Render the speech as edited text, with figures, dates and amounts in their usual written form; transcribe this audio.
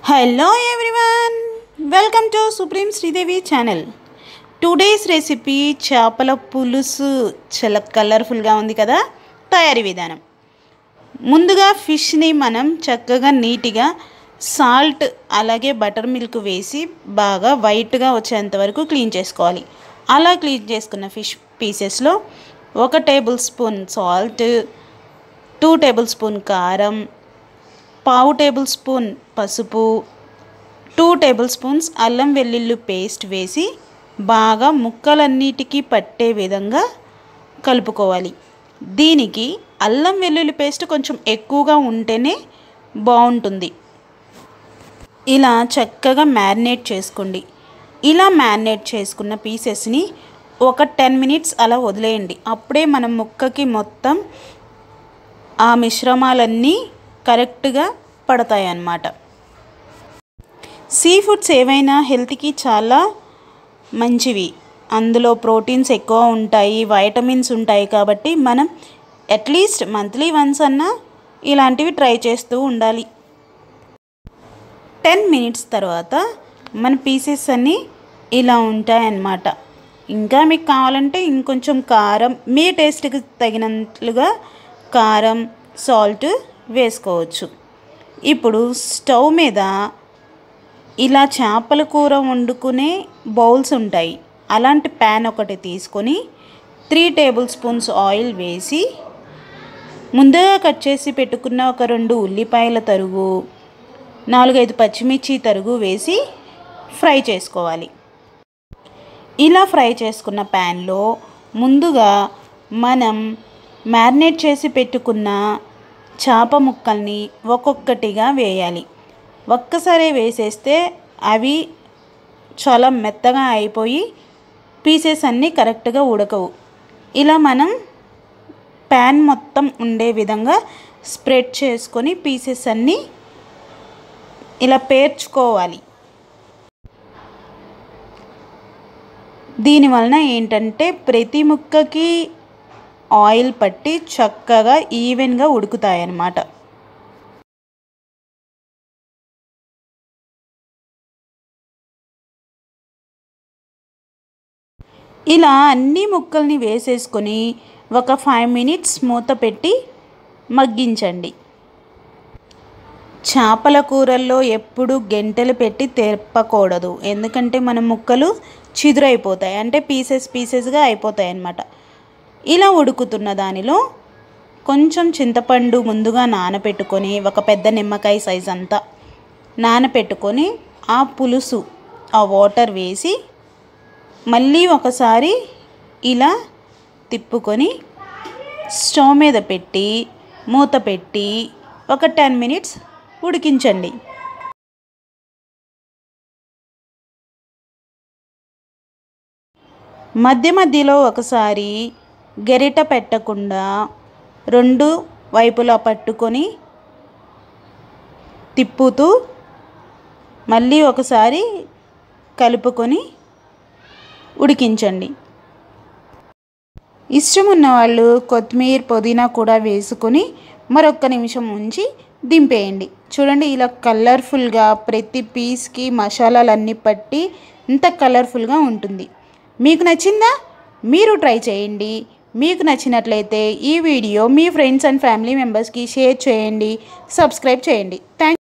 Hello everyone, welcome to Supreme Sridevi channel. Today's recipe chapala pulusu chala colorful ga undi kada. తయారీ విధానం ముందుగా fish ని మనం చక్కగా నీటిగా సాల్ట్ అలాగే బటర్ మిల్క్ వేసి బాగా వైట్ గా వచ్చేంత వరకు క్లీన్ చేసుకోవాలి. అలా క్లీన్ చేసుకున్న ఫిష్ పీసెస్ లో 1 tablespoon salt, 2 tablespoon కారం, 1/2 టేబుల్ స్పూన్ పసుపు, 2 టేబుల్ స్పూన్స్ అల్లం వెల్లుల్లి పేస్ట్ వేసి బాగా ముక్కలన్నిటికీ పట్టే విధంగా కలుపుకోవాలి. దీనికి అల్లం వెల్లుల్లి పేస్ట్ కొంచెం ఎక్కువగా ఉంటేనే బాగుంటుంది. ఇలా చక్కగా మ్యారినేట్ చేసుకోండి. ఇలా మ్యారినేట్ చేసుకున్న పీసెస్ని ఒక 10 మినిట్స్ అలా వదిలేయండి. అప్పుడే మన ముక్కకి మొత్తం ఆ మిశ్రమాలన్నీ కరెక్ట్గా పడతాయి అన్నమాట. సీ ఫుడ్స్ ఏవైనా హెల్త్కి చాలా మంచివి. అందులో ప్రోటీన్స్ ఎక్కువ ఉంటాయి, వైటమిన్స్ ఉంటాయి. కాబట్టి మనం అట్లీస్ట్ మంత్లీ వన్స్ అన్నా ఇలాంటివి ట్రై చేస్తూ ఉండాలి. 10 మినిట్స్ తర్వాత మన పీసెస్ అన్నీ ఇలా ఉంటాయన్నమాట. ఇంకా మీకు కావాలంటే ఇంకొంచెం కారం, మీ టేస్ట్కి తగినట్లుగా కారం, సాల్ట్ వేసుకోవచ్చు. ఇప్పుడు స్టవ్ మీద ఇలా చేపల కూర వండుకునే బౌల్స్ ఉంటాయి. అలాంటి ప్యాన్ ఒకటి తీసుకొని 3 టేబుల్ స్పూన్స్ ఆయిల్ వేసి ముందుగా కట్ చేసి పెట్టుకున్న ఒక 2 ఉల్లిపాయల తరుగు, 4-5 పచ్చిమిర్చి తరుగు వేసి ఫ్రై చేసుకోవాలి. ఇలా ఫ్రై చేసుకున్న ప్యాన్లో ముందుగా మనం మ్యారినేట్ చేసి పెట్టుకున్న చేప ముక్కల్ని ఒక్కొక్కటిగా వేయాలి. ఒక్కసారి వేసేస్తే అవి చాలా మెత్తగా అయిపోయి పీసెస్ అన్నీ కరెక్ట్గా ఉడకవు. ఇలా మనం ప్యాన్ మొత్తం ఉండే విధంగా స్ప్రెడ్ చేసుకొని పీసెస్ అన్నీ ఇలా పేర్చుకోవాలి. దీనివలన ఏంటంటే ప్రతి ముక్కకి ఆయిల్ పట్టి చక్కగా ఈవెన్గా ఉడుకుతాయి అన్నమాట. ఇలా అన్ని ముక్కల్ని వేసేసుకొని ఒక 5 మినిట్స్ మూత పెట్టి మగ్గించండి. చేపల కూరల్లో ఎప్పుడు గెంటెలు పెట్టి తెప్పకూడదు. ఎందుకంటే మన ముక్కలు చిదురైపోతాయి, అంటే పీసెస్గా అయిపోతాయి అన్నమాట. ఇలా ఉడుకుతున్న దానిలో కొంచెం చింతపండు ముందుగా నానపెట్టుకొని, ఒక పెద్ద నిమ్మకాయ సైజ్ అంతా నానపెట్టుకొని ఆ పులుసు, ఆ వాటర్ వేసి మళ్ళీ ఒకసారి ఇలా తిప్పుకొని స్టవ్ మీద పెట్టి మూత పెట్టి ఒక 10 మినిట్స్ ఉడికించండి. మధ్య మధ్యలో ఒకసారి గరిట పెట్టకుండా 2 వైపులా పట్టుకొని తిప్పుతూ మళ్ళీ ఒకసారి కలుపుకొని ఉడికించండి. ఇష్టం ఉన్న వాళ్ళు కొత్తిమీర, పుదీనా కూడా వేసుకొని మరొక నిమిషం ఉంచి దింపేయండి. చూడండి, ఇలా కలర్ఫుల్గా ప్రతి పీస్కి మసాలాలన్నీ పట్టి ఇంత కలర్ఫుల్గా ఉంటుంది. మీకు నచ్చిందా? మీరు ట్రై చేయండి. మీకు నచ్చినట్లయితే ఈ వీడియో మీ ఫ్రెండ్స్ అండ్ ఫ్యామిలీ మెంబర్స్కి షేర్ చేయండి, సబ్స్క్రైబ్ చేయండి. థ్యాంక్